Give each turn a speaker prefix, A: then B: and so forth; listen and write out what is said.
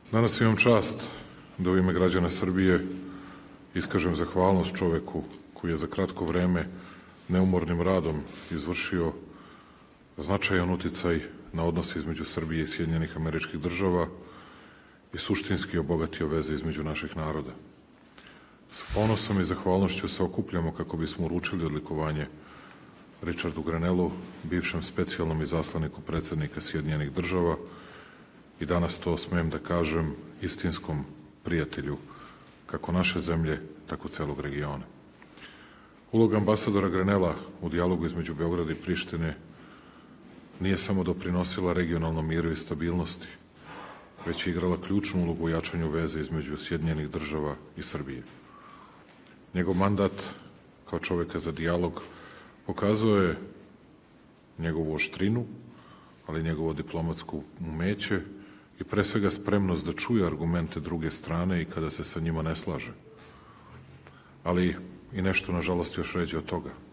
A: Danas imam čast da u ime građana Srbije iskažem zahvalnost čoveku koji je za kratko vreme neumornim radom izvršio značajan uticaj na odnose između Srbije i Sjedinjenih Američkih Država i suštinski obogatio veze između naših naroda. S ponosom i zahvalnošću se okupljamo kako bismo uručili odlikovanje Richardu Grenellu, bivšem specijalnom izaslaniku predsednika Sjedinjenih Država i danas to smem da kažem istinskom prijatelju kako naše zemlje, tako celog regiona. Uloga ambasadora Grenella u dijalogu između Beograda i Prištine nije samo doprinosila regionalnom miru i stabilnosti, već je igrala ključnu ulogu u jačanju veze između Sjedinjenih Država i Srbije. Njegov mandat kao čoveka za dijalog pokazao je njegovu oštrinu, ali njegovo diplomatsko umeće i pre svega spremnost da čuje argumente druge strane i kada se sa njima ne slaže. Ali i nešto, nažalost, još ređe od toga.